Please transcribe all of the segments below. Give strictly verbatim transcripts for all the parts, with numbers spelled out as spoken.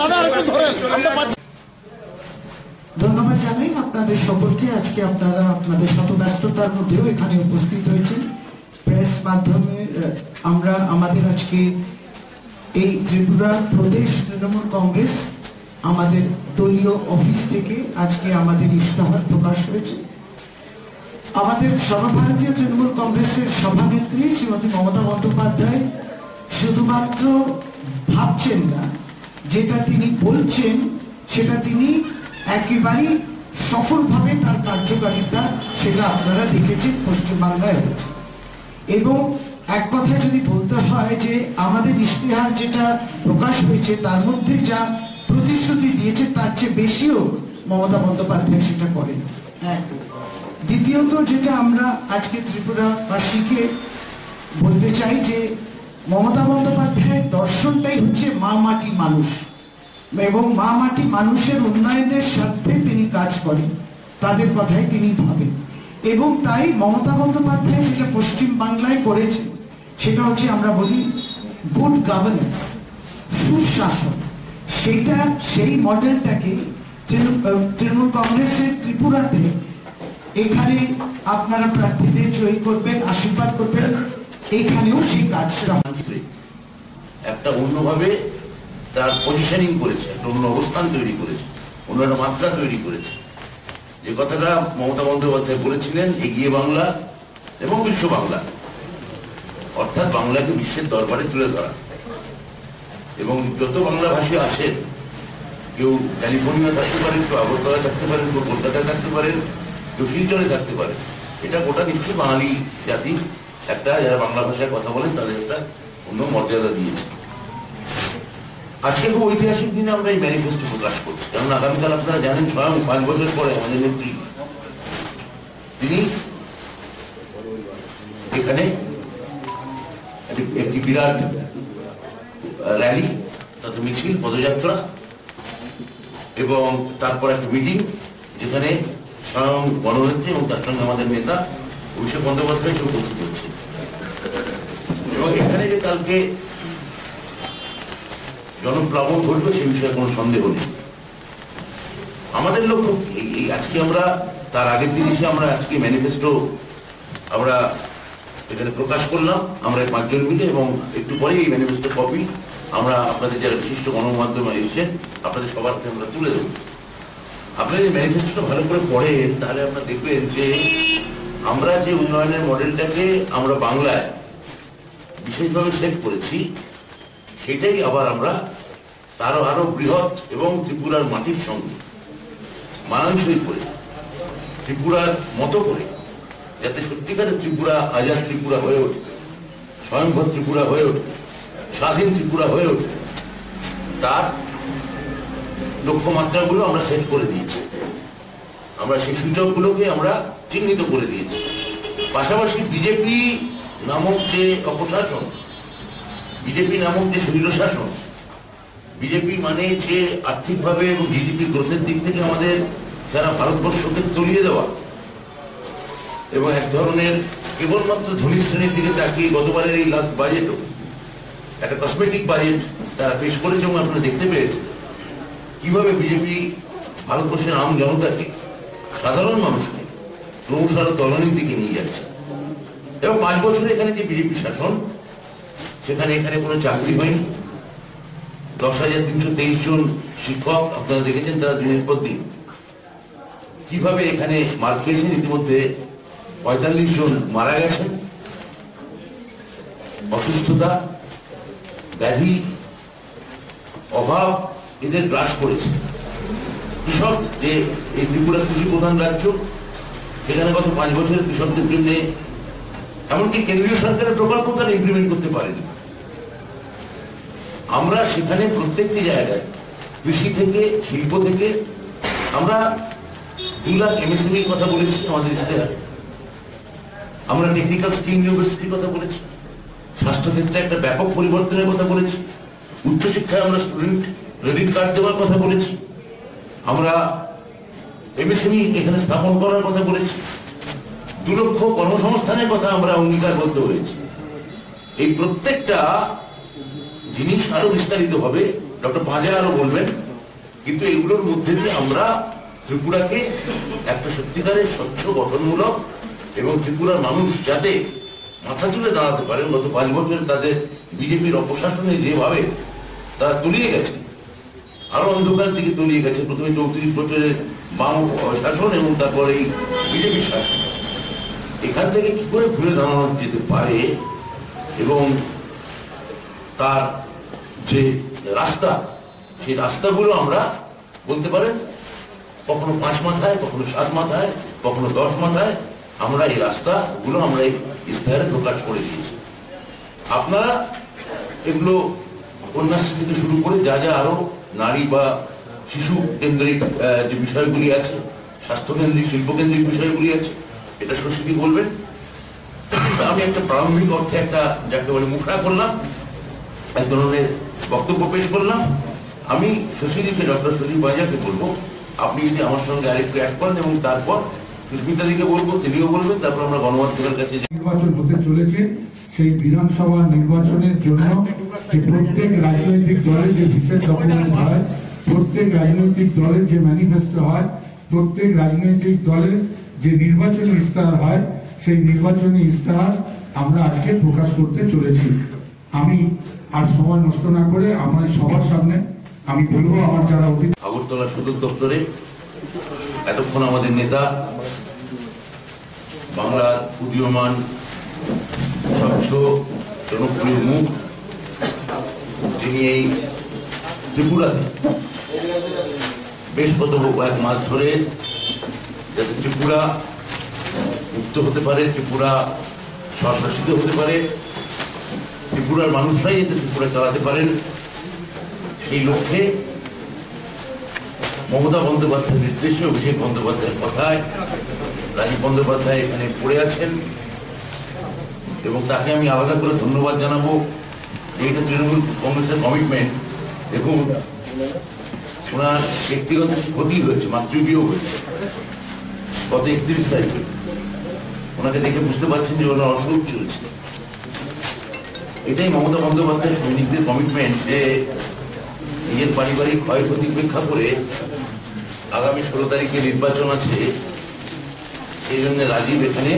ধন্যবাদ জানাই আপনাদের সকলকে। আজকে আপনারা আপনাদের শত ব্যস্ততার মধ্যেও এখানে উপস্থিত হয়েছেন। প্রেস মাধ্যমে আমরা আমাদের আজকে এই ত্রিপুরা প্রদেশ তৃণমূল কংগ্রেস আমাদের দলীয় অফিস থেকে আজকে আমাদের ইশতেহার প্রকাশ হয়েছে। আমাদের সর্বভারতীয় তৃণমূল কংগ্রেসের সভানেত্রী শ্রীমতী মমতা বন্দ্যোপাধ্যায় শুধুমাত্র ভাবছেন না, যেটা তিনি বলছেন সেটা তিনি একেবারেই সফলভাবে তার কার্যকারিতা সেটা আপনারা দেখেছেন পশ্চিমবাংলায় হয়েছে। এবং এক কথা যদি বলতে হয় যে আমাদের ইশতেহার যেটা প্রকাশ হয়েছে তার মধ্যে যা প্রতিশ্রুতি দিয়েছে তার চেয়ে বেশিও মমতা বন্দ্যোপাধ্যায় সেটা করেন। হ্যাঁ, দ্বিতীয়ত যেটা আমরা আজকে ত্রিপুরাবাসীকে বলতে চাই যে মমতা বন্দ্যোপাধ্যায়ের দর্শনটাই হচ্ছে মা মাটি মানুষ, এবং মা মাটি মানুষের উন্নয়নের স্বার্থে তিনি কাজ করেন, তাদের কথাই তিনি ভাবেন। এবং তাই মমতা বন্দ্যোপাধ্যায় যেটা পশ্চিম বাংলায় করেছে সেটা হচ্ছে আমরা বলি গুড গভর্নেন্স, সুশাসন। সেটা সেই মডেলটাকে তৃণমূল কংগ্রেসের ত্রিপুরাতে এখানে আপনারা প্রার্থীদের জয়ী করবেন, আশীর্বাদ করবেন, এখানেও সেই কাজটা একটা অন্যভাবে তার পজিশনিং করেছে, একটা অন্য অবস্থান তৈরি করেছে, অন্য একটা মাত্রা তৈরি করেছে। যে কথাটা মমতা বন্দ্যোপাধ্যায় বলেছিলেন, এগিয়ে বাংলা এবং বিশ্ব বাংলা, অর্থাৎ বাংলাকে বিশ্বের দরবারে তুলে ধরা। এবং যত বাংলাভাষী আছেন, কেউ ক্যালিফোর্নিয়া থাকতে পারেন, কেউ আগরতলায় থাকতে পারেন, কেউ কলকাতায় থাকতে পারেন, কেউ শিলচরে থাকতে পারেন, এটা গোটা নিশ্চয়ই বাঙালি জাতি একটা, যারা বাংলা ভাষায় কথা বলেন তাদের একটা অন্য মর্যাদা দিয়েছে। আজকে খুব ঐতিহাসিক দিনে আমরা এই ম্যানিফেস্টো প্রকাশ করছি, কারণ আগামীকাল আপনারা জানেন স্বয়ং পাঁচ বছর পরে আমাদের নেত্রী তিনি এখানে একটি বিরাট র্যালি তথা মিছিল, পদযাত্রা এবং তারপর একটা মিটিং, যেখানে স্বয়ং গণনেত্রী এবং তার সঙ্গে আমাদের নেতা অভিষেক বন্দ্যোপাধ্যায় সে উপস্থিত হচ্ছে। এবং এখানে যে কালকে জনপ্লাবন ঘটবে সে বিষয়ে কোনো সন্দেহ নেই। আমাদের লক্ষ্য এই আজকে আমরা তার আগের দিন এসে আমরা আজকে ম্যানিফেস্টো আমরা এখানে প্রকাশ করলাম, আমরা পাঁচজন মিলে, এবং একটু পরে এই ম্যানিফেস্টো কপি আমরা আপনাদের যারা বিশিষ্ট গণমাধ্যমে এসেছেন আপনাদের সবার কাছে আমরা তুলে দেব। আপনারা এই ম্যানিফেস্টোটা ভালো করে পড়েন, তাহলে আপনারা দেখবেন যে আমরা যে উন্নয়নের মডেলটাকে আমরা বাংলায় বিশেষভাবে সেট করেছি, সেটাই আবার আমরা তারও আরো বৃহৎ এবং ত্রিপুরার মাটির সঙ্গে মানানসই করে, ত্রিপুরার মতো করে, যাতে সত্যিকারের ত্রিপুরা আজাদ ত্রিপুরা হয়ে ওঠে, স্বয়ংভর ত্রিপুরা হয়ে ওঠে, স্বাধীন ত্রিপুরা হয়ে ওঠে, তার লক্ষ্যমাত্রাগুলো আমরা সেট করে দিয়েছি। আমরা সেই সূচকগুলোকে আমরা চিহ্নিত করে দিয়েছি। পাশাপাশি বিজেপি নামক যে অপশাসন, বিজেপি নামক যে স্বৈরশাসন, বিজেপি মানে যে আর্থিকভাবে এবং জিডিপি গ্রোথের দিক থেকে আমাদের যারা ভারতবর্ষকে তলিয়ে দেওয়া, এবং এক ধরনের কেবলমাত্র ধনী শ্রেণীর দিকে তাকিয়ে গতবারের এই লাস্ট বাজেটও একটা কসমেটিক বাজেট তারা পেশ করেছে, এবং আপনারা দেখতে পেয়েছেন কিভাবে বিজেপি ভারতবর্ষের আম জনতাকে, সাধারণ মানুষকে ক্রমশ আরো তলানির দিকে নিয়ে যাচ্ছে। এবং পাঁচ বছরে এখানে যে বিজেপি শাসন, সেখানে এখানে কোনো চাকরি হয়নি। দশ হাজার তিনশো তেইশ জন শিক্ষক আপনারা দেখেছেন তারা দিনের পর দিন কিভাবে এখানে মার খেয়েছেন। ইতিমধ্যে পঁয়তাল্লিশ জন মারা গেছেন। অসুস্থতা, ব্যাধি, অভাব এদের গ্রাস করেছে। কৃষক, যে এই ত্রিপুরা কৃষি প্রধান রাজ্য, সেখানে গত পাঁচ বছরের কৃষকদের জন্য এমনকি কেন্দ্রীয় সরকারের প্রকল্প তারা ইমপ্লিমেন্ট করতে পারেনি। আমরা সেখানে প্রত্যেকটি জায়গায় কৃষি থেকে, শিল্প থেকে আমরা দু লাখ এমএসএমইর কথা বলেছি আমাদের ইশতেহারে। আমরা টেকনিক্যাল স্কিল ইউনিভার্সিটির কথা বলেছি, স্বাস্থ্যক্ষেত্রে একটা ব্যাপক পরিবর্তনের কথা বলেছি, উচ্চশিক্ষায় আমরা স্টুডেন্ট ক্রেডিট কার্ড দেওয়ার কথা বলেছি, আমরা এমএসএমই এখানে স্থাপন করার কথা বলেছি, দু লক্ষ কর্মসংস্থানের কথা আমরা অঙ্গীকারবদ্ধ হয়েছি। এই প্রত্যেকটা জিনিস আরো বিস্তারিত হবে, ডক্টর পাঁজা আরো বলবেন, কিন্তু এগুলোর মধ্যে দিয়ে আমরা ত্রিপুরাকে একটা সত্যিকারের স্বচ্ছ গঠনমূলক এবং ত্রিপুরার মানুষ যাতে মাথা তুলে দাঁড়াতে পারেন। গত পাঁচ বছর তাদের বিজেপির অপশাসনে যেভাবে তারা তলিয়ে গেছে, আরো অন্ধকার দিকে তলিয়ে গেছে, প্রথমে চৌত্রিশ বছরের বাম শাসন এবং তারপরে এই বিজেপির শাসন, এখান থেকে কি করে ঘুরে দাঁড়ানো যেতে পারে এবং তার যে রাস্তা, সেই রাস্তাগুলো আমরা বলতে পারেন কখনো পাঁচ মাথায়, কখনো সাত মাথায়, কখনো দশ মাথায় আমরা এই রাস্তাগুলো আমরা এই ইশতেহারে প্রকাশ করে দিয়েছি। আপনারা এগুলো কন্যাশ্রী থেকে শুরু করে যা যা আরো নারী বা শিশু কেন্দ্রিক যে বিষয়গুলি আছে, স্বাস্থ্যকেন্দ্রিক শিল্পকেন্দ্রিক বিষয়গুলি আছে, এটা শশীদি বলবেন। আমি একটা প্রারম্ভিক অর্থে একটা যাকে বলে মুখরা করলাম, এক ধরনের বক্তব্য পেশ করলাম। আমি শশীদিকে, ডক্টর শশী পাঁজাকে বলবো আপনি যদি আমার সঙ্গে আরেকটু অ্যাড করেন এবং তারপর সুস্মিতা দিকে বলবো, তিনিও বলবেন, তারপর আমরা গণমাধ্যমের কাছে নির্বাচন হতে চলেছে। সেই বিধানসভা নির্বাচনের জন্য যে প্রত্যেক রাজনৈতিক দলের যে বিশেষ ডকুমেন্ট হয়, প্রত্যেক রাজনৈতিক দলের যে ম্যানিফেস্টো হয়, প্রত্যেক রাজনৈতিক দলের যে নির্বাচনী ইস্তাহার হয়, সেই নির্বাচনী ইস্তাহার আমরা আজকে প্রকাশ করতে চলেছি। আমি আর সময় নষ্ট না করে আমার সবার সামনে আমি বলবো আমার যারা অতীত আগরতলা সদর দপ্তরে এতক্ষণ আমাদের নেতা, বাংলার উদীয়মান স্বচ্ছ জনপ্রিয় মুখ, যিনি এই ত্রিপুরাতে বেশ কত কয়েক মাস ধরে যাতে ত্রিপুরা মুক্ত হতে পারে, ত্রিপুরা স্বশাসিত হতে পারে, ত্রিপুরার মানুষরাই যাতে ত্রিপুরা চালাতে পারেন, সেই লক্ষ্যে মমতা বন্দ্যোপাধ্যায়ের নির্দেশে, অভিষেক বন্দ্যোপাধ্যায়ের কথায় রাজীব বন্দ্যোপাধ্যায় এখানে পড়ে আছেন এবং তাকে আমি আলাদা করে ধন্যবাদ জানাবো। এইটা তৃণমূল কংগ্রেসের কমিটমেন্ট। দেখুন, ওনার ব্যক্তিগত ক্ষতি হয়েছে, মাতৃবিয়োগ হয়েছে গত একত্রিশ তারিখে। ওনাকে দেখে বুঝতে পারছেন যে ওনার অসুখ চলছে। এটাই মমতা বন্দ্যোপাধ্যায়ের সৈনিকদের কমিটমেন্ট যে নিজের পারিবারিক ক্ষয়ক্ষতি উপেক্ষা করে আগামী ষোলো তারিখে নির্বাচন আছে, এই জন্য রাজীব এখানে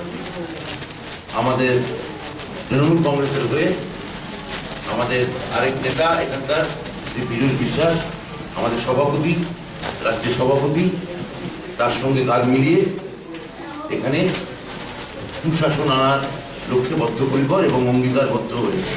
আমাদের তৃণমূল কংগ্রেসের হয়ে আমাদের আরেক নেতা এখানকার শ্রী পীযূষ বিশ্বাস, আমাদের সভাপতি, রাজ্যের সভাপতি, তার সঙ্গে কাজ মিলিয়ে এখানে সুশাসন আনার লক্ষ্যে বদ্ধপরিকর এবং অঙ্গীকারবদ্ধ হয়েছে।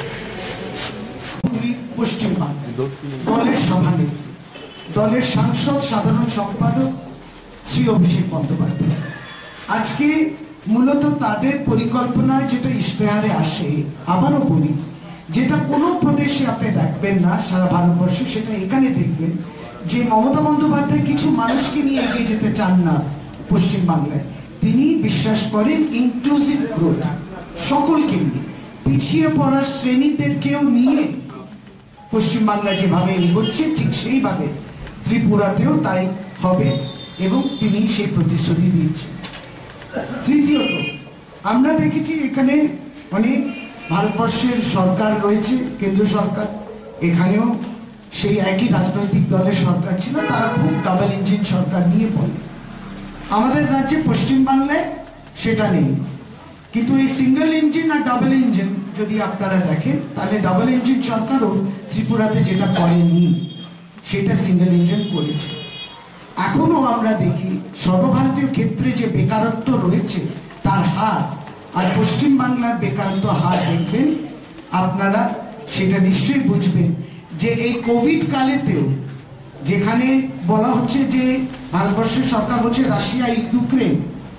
পশ্চিমবঙ্গ দলের সভানেত্রী, দলের সাংসদ, সাধারণ সম্পাদক শ্রী অভিষেক বন্দ্যোপাধ্যায় আজকে মূলত তাদের পরিকল্পনায় যেটা ইশতেহারে আসে, আবারও বলি, যেটা কোনো প্রদেশে আপনি দেখবেন না সারা ভারতবর্ষে, সেটা এখানে দেখবেন যে মমতা বন্দ্যোপাধ্যায় কিছু মানুষকে নিয়ে এগিয়ে যেতে চান না পশ্চিমবাংলায়। তিনি বিশ্বাস করেন ইনক্লুসিভ গ্রোথ, সকলকে নিয়ে, পিছিয়ে পড়া শ্রেণীদেরকেও নিয়ে পশ্চিমবাংলা যেভাবে এগোচ্ছে ঠিক সেইভাবে ত্রিপুরাতেও তাই হবে এবং তিনি সেই প্রতিশ্রুতি দিয়েছেন। তৃতীয়ত, আমরা দেখেছি এখানে অনেক ভারতবর্ষের সরকার রয়েছে, কেন্দ্র সরকার, এখানেও সেই একই রাজনৈতিক দলের সরকার ছিল, তারা খুব ডাবল ইঞ্জিন সরকার নিয়ে বলে। আমাদের রাজ্যে পশ্চিমবাংলায় সেটা নেই, কিন্তু এই সিঙ্গেল ইঞ্জিন আর ডাবল ইঞ্জিন যদি আপনারা দেখেন, তাহলে ডাবল ইঞ্জিন সরকারও ত্রিপুরাতে যেটা করেনি সেটা সিঙ্গেল ইঞ্জিন করেছে। এখনো আমরা দেখি সর্বভারতীয় ক্ষেত্রে যে বেকারত্ব রয়েছে তার হার আর পশ্চিমবাংলার বেকারত্ব হার দেখবেন আপনারা, সেটা নিশ্চয়ই বুঝবেন যে এই কোভিড কালেতেও যেখানে বলা হচ্ছে যে ভারতবর্ষের সরকার হচ্ছে রাশিয়া ইউক্রেন,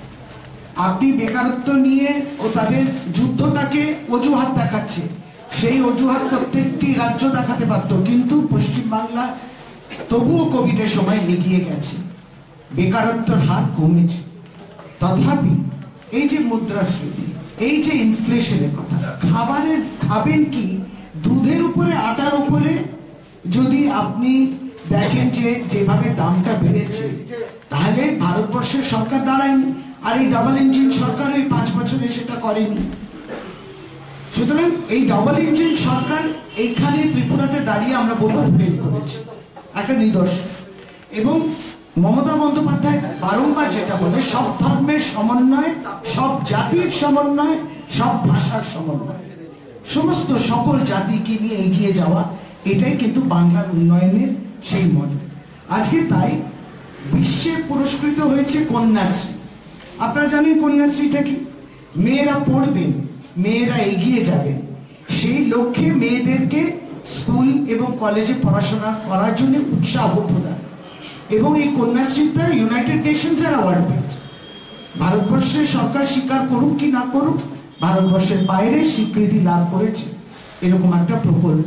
আপনি বেকারত্ব নিয়ে ও তাদের যুদ্ধটাকে অজুহাত দেখাচ্ছে, সেই অজুহাত প্রত্যেকটি রাজ্য দেখাতে পারত, কিন্তু পশ্চিমবাংলা তবুও কোভিডের সময় এগিয়ে গেছে, বেকারত্বের হার কমেছে। তথাপি এই যে মুদ্রাস্ফীতি, এই যে ইনফ্লেশনের কথা, খাবারের খাবেন কি, দুধের উপরে আটার উপরে যদি আপনি দেখেন যে যেভাবে দামটা বেড়েছে, তাহলে ভারতবর্ষের সরকার দাঁড়ায়নি, আর এই ডাবল ইঞ্জিন সরকার ওই পাঁচ বছরে সেটা করেনি। সুতরাং এই ডাবল ইঞ্জিন সরকার এইখানে ত্রিপুরাতে দাঁড়িয়ে আমরা বলবো ফেল করেছে, একটা নিদর্শন। এবং মমতা বন্দ্যোপাধ্যায় বারংবার যেটা বলে, সব ধর্মের সমন্বয়, সব জাতির সমন্বয়, সব ভাষার সমন্বয়, সমস্ত সকল জাতিকে নিয়ে এগিয়ে যাওয়া, এটাই কিন্তু বাংলার উন্নয়নের সেই মডেল। আজকে তাই বিশ্বে পুরস্কৃত হয়েছে কন্যাশ্রী। আপনারা জানেন কন্যাশ্রীটা কি? মেয়েরা পড়বেন, মেয়েরা এগিয়ে যাবেন, সেই লক্ষ্যে মেয়েদেরকে স্কুল এবং কলেজে পড়াশোনা করার জন্য উৎসাহ প্রদান। এবং এই কন্যাশ্রীটা ইউনাইটেড নেশনস এর অ্যাওয়ার্ড পেয়েছে। ভারতবর্ষের সরকার স্বীকার করুক কি না করুক, ভারতবর্ষের বাইরে স্বীকৃতি লাভ করেছে এরকম একটা প্রকল্প।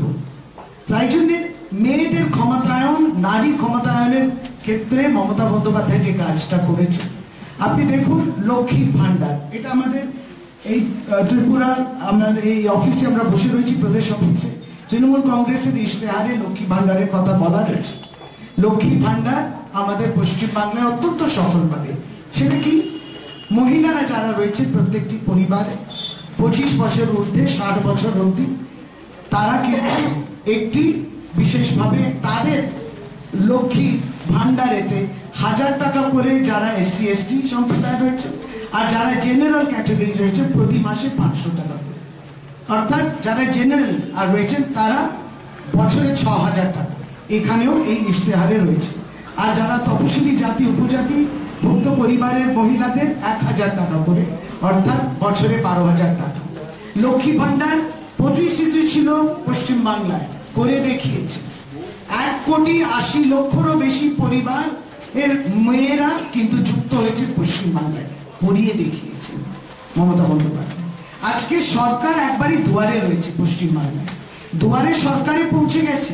তাই জন্য মেয়েদের ক্ষমতায়ন, নারী ক্ষমতায়নের ক্ষেত্রে মমতা বন্দ্যোপাধ্যায় যে কাজটা করেছে, আপনি দেখুন লক্ষ্মীর ভান্ডার, এটা আমাদের এই ত্রিপুরার আমাদের এই অফিসে আমরা বসে রয়েছি, প্রদেশ অফিসে তৃণমূল কংগ্রেসের ইশতেহারে লক্ষ্মী ভান্ডারের কথা বলা রয়েছে। লক্ষ্মী ভান্ডার আমাদের পশ্চিমবাংলায় অত্যন্ত সফলভাবে, সেটা কি মহিলারা যারা রয়েছে প্রত্যেকটি পরিবারে পঁচিশ বছর ঊর্ধ্বে ষাট বছর অবধি, তারা কিন্তু একটি বিশেষভাবে তাদের লক্ষ্মী ভান্ডারেতে হাজার টাকা করে যারা এসসি এসটি সম্প্রদায় রয়েছে আর যারা জেনারেল ক্যাটাগরি রয়েছে প্রতি মাসে পাঁচশো টাকা করে, অর্থাৎ যারা জেনারেল আর রয়েছেন তারা বছরে ছ হাজার টাকা এখানেও এই ইশতেহারে রয়েছে। আর যারা তপশিলি জাতি উপজাতি ভুক্ত পরিবারের মহিলাদের এক হাজার টাকা করে, অর্থাৎ বছরে বারো হাজার টাকা। লক্ষ্মী ভান্ডার প্রতিশ্রুতি ছিল পশ্চিমবাংলায়, করে দেখিয়েছে। এক কোটি আশি লক্ষরও বেশি পরিবার এর মেয়েরা কিন্তু যুক্ত হয়েছে পশ্চিমবাংলায়, করিয়ে দেখিয়েছে মমতা বন্দ্যোপাধ্যায়। আজকে সরকার একবারই দুয়ারে রয়েছে পশ্চিমবাংলায়, দুয়ারে সরকারে পৌঁছে গেছে।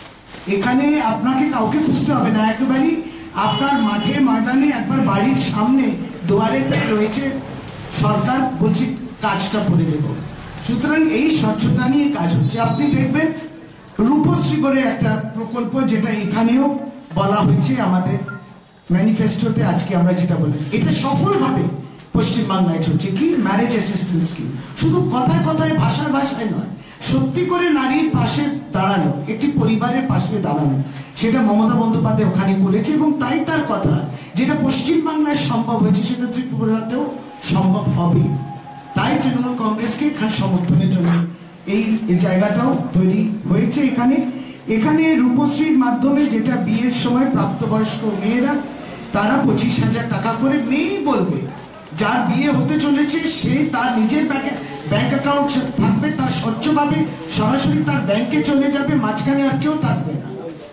এখানে আপনাকে কাউকে খুঁজতে হবে না, একেবারেই আপনার মাঠে ময়দানে একবার বাড়ির সামনে দুয়ারে রয়েছে সরকার, বলছি কাজটা করে দেব। সুতরাং এই স্বচ্ছতা নিয়ে কাজ হচ্ছে। আপনি দেখবেন রূপশ্রী করে একটা প্রকল্প, যেটা এখানেও বলা হয়েছে আমাদের ম্যানিফেস্টোতে, আজকে আমরা যেটা বলি এটা সফলভাবে পশ্চিমবাংলায় চলছে। কি ম্যারেজ অ্যাসিস্ট্যান্স স্কিম, শুধু কথায় কথায় ভাষায় ভাষায় নয়, সত্যি করে নারীর পাশে দাঁড়ানো, একটি পরিবারের পাশে দাঁড়ানো, সেটা মমতা বন্দ্যোপাধ্যায় ওখানে করেছে। এবং তাই তার কথা যেটা পশ্চিমবাংলায় সম্ভব হয়েছে সেটা ত্রিপুরাতেও সম্ভব হবে। তাই তৃণমূল কংগ্রেসকে এখানে সমর্থনের জন্য এই জায়গাটাও তৈরি হয়েছে। এখানে এখানে রূপশ্রীর মাধ্যমে যেটা বিয়ের সময় প্রাপ্তবয়স্ক মেয়েরা তারা পঁচিশ হাজার টাকা করে, মেয়েই বলবে যার বিয়ে হতে চলেছে সে তার নিজের ব্যাংকে ব্যাংক অ্যাকাউন্ট থাকবে, তার স্বচ্ছভাবে সরাসরি তার ব্যাংকে চলে যাবে, মাঝখানে আর কেউ থাকবে না।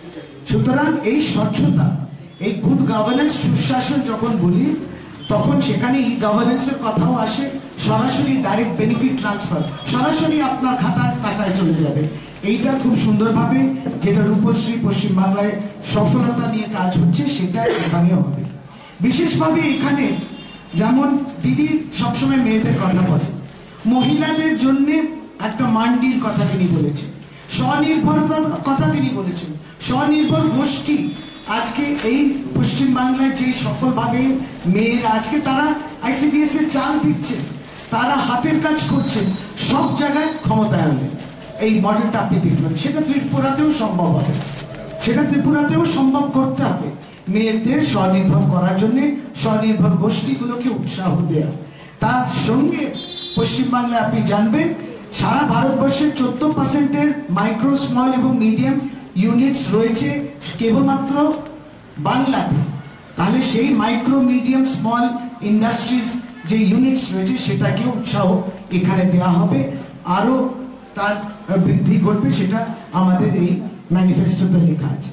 সুতরাং এই স্বচ্ছতা, এই গুড গভর্নেন্স, সুশাসন যখন বলি তখন সেখানে ই গভর্নেন্সের কথাও আসে। সরাসরি ডাইরেক্ট বেনিফিট ট্রান্সফার, সরাসরি আপনার খাতার টাকায় চলে যাবে। এইটা খুব সুন্দরভাবে যেটা রূপশ্রী পশ্চিমবাংলায় সফলতা নিয়ে কাজ হচ্ছে, সেটা এখানেও হবে। বিশেষভাবে এখানে যেমন দিদি সবসময় মেয়েদের কথা বলে, মহিলাদের জন্য একটা মান্ডির কথা তিনি বলেছেন, স্বনির্ভরতার কথা তিনি বলেছেন, স্বনির্ভর গোষ্ঠী। আজকে এই পশ্চিমবাংলায় যে সফলভাবে মেয়েরা আজকে তারা আইসিডিএস এর চাল দিচ্ছে, তারা হাতের কাজ করছেন, সব জায়গায় ক্ষমতায়নে এই মডেলটা আপনি দেখবেন। সেটা ত্রিপুরাতেও সম্ভব হবে, সেটা ত্রিপুরাতেও সম্ভব করতে হবে। মেয়েদের স্বনির্ভর করার জন্য স্বনির্ভর গোষ্ঠীগুলোকে উৎসাহ দেওয়া। তার সঙ্গে পশ্চিমবাংলায় আপনি জানবেন সারা ভারতবর্ষের চোদ্দ পার্সেন্টের মাইক্রো স্মল এবং মিডিয়াম ইউনিটস রয়েছে কেবলমাত্র বাংলাতে। তাহলে সেই মাইক্রো মিডিয়াম স্মল ইন্ডাস্ট্রিজ যে ইউনিটস রয়েছে সেটাকে উৎসাহ এখানে দেওয়া হবে, আরো তার বৃদ্ধি ঘটবে, সেটা আমাদের এই ম্যানিফেস্টোতে লেখা আছে।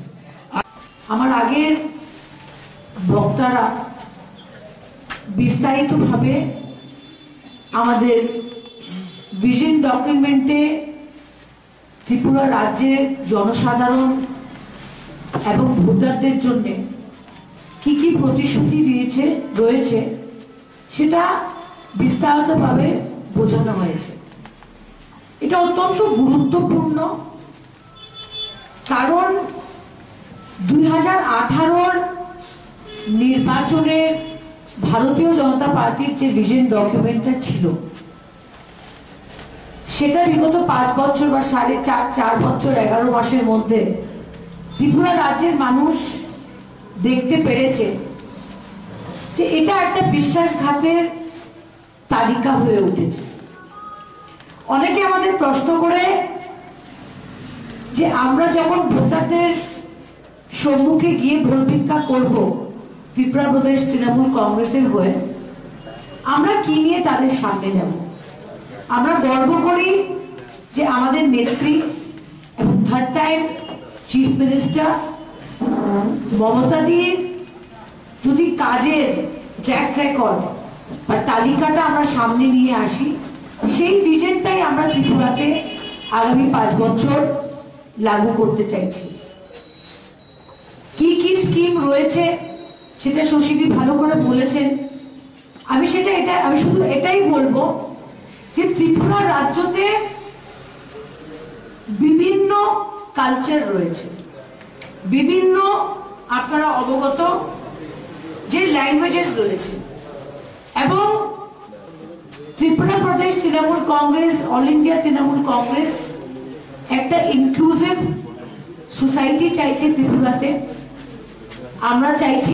আমার আগের বক্তারা বিস্তারিতভাবে আমাদের ভিশন ডকুমেন্টে ত্রিপুরা রাজ্যের জনসাধারণ এবং ভোটারদের জন্য কি কি প্রতিশ্রুতি দিয়েছে রয়েছে সেটা বিস্তারিতভাবে বোঝানো হয়েছে। এটা অত্যন্ত গুরুত্বপূর্ণ, কারণ দুই হাজার আঠারোর নির্বাচনে ভারতীয় জনতা পার্টির যে ভিশন ডকুমেন্টটা ছিল সেটা বিগত পাঁচ বছর বা সাড়ে চার চার বছর এগারো মাসের মধ্যে ত্রিপুরা রাজ্যের মানুষ দেখতে পেরেছে যে এটা একটা বিশ্বাসঘাতের তালিকা হয়ে উঠেছে। অনেকে আমাদের প্রশ্ন করে যে আমরা যখন ভোটারদের সম্মুখে গিয়ে ভোট ভিক্ষা করব ত্রিপুরা প্রদেশ তৃণমূল কংগ্রেসের হয়ে, আমরা কি নিয়ে তাদের সামনে যাব? আমরা গর্ব করি যে আমাদের নেত্রী এবং third time chief minister Mamata দির যদি কাজের ট্র্যাক রেকর্ড বা তালিকাটা আমরা সামনে নিয়ে আসি, সেই ভিশনটাই আমরা ত্রিপুরাতে আগামী পাঁচ বছর লাগু করতে চাইছি। কি কি স্কিম রয়েছে সেটা শশীদি ভালো করে বলেছেন। আমি সেটা এটা আমি শুধু এটাই বলবো যে ত্রিপুরা রাজ্যতে বিভিন্ন কালচার রয়েছে, বিভিন্ন আপনারা অবগত যে ল্যাঙ্গুয়েজেস রয়েছে, এবং Tripura Pradesh Trinamool Congress, all India Trinamool Congress একটা ইনক্লুসিভ সোসাইটি চাইছে ত্রিপুরাতে। আমরা চাইছি